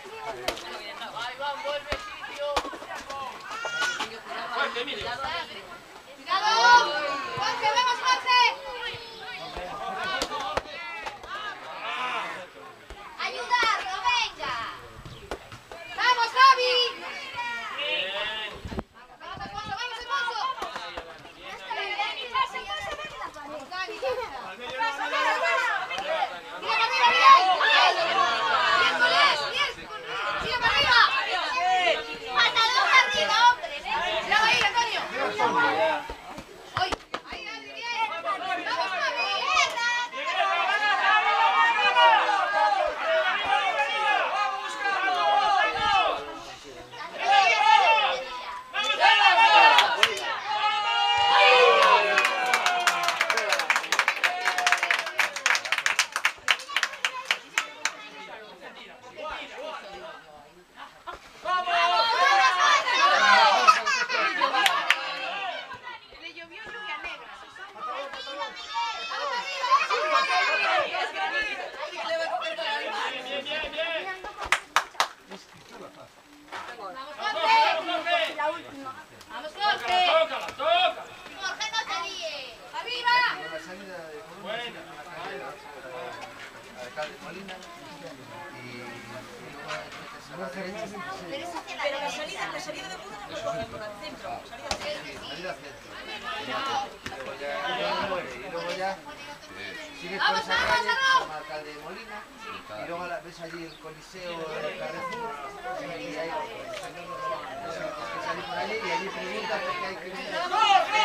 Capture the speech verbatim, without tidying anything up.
Ahí va, vuelve sitio. Fuerte, mire. ¡Cuidado! ¡Jorge, vamos, Jorge! ¡Ayudarlo, venga! ¡Vamos, Javi! ¡Vamos, Alfonso, vamos, Alfonso! ¡Vamos, Dani, pasa! ¡Tira para arriba, bien! ¡Miércoles, miércoles! ¡Tira para arriba! ¡Patadón arriba, hombre! ¡Mira ahí, Antonio! ¡Ay! ¡Ahí, Adri, bien! ¡Vamos, Javi! ¡Vamos, Jorge! ¡Tócala, tócala! ¡Jorge, no te líes! ¡Arriba! La salida de Buena. alcalde Molina y luego metes a la derecha. Pero la salida, la salida de Muro no por el centro, salida centro. Salida centro. Luego ya muere y luego ya sigues por ¡Vamos, esa vamos, calle, vamos! como alcalde de Molina, y luego la- ves allí el Coliseo de Carrefour, y ahí, pues, es que salí por allí y allí preguntas por qué hay que...